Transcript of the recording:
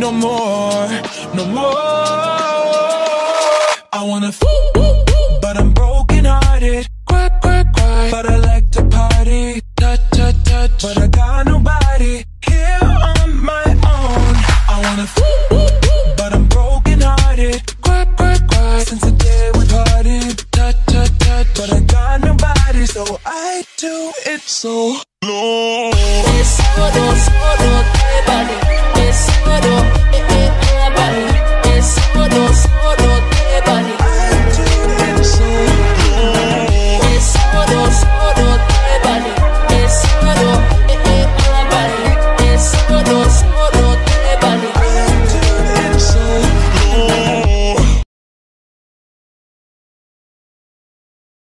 no more, no more. I wanna but I'm broken hearted. Cry, cry, cry, but I like to party. Touch, touch, touch, but I got nobody here on my own. I wanna but I'm broken hearted. Cry, cry, cry, since the day we parted. Touch, touch, touch, but I got nobody, so I do it so low. Solo, solo.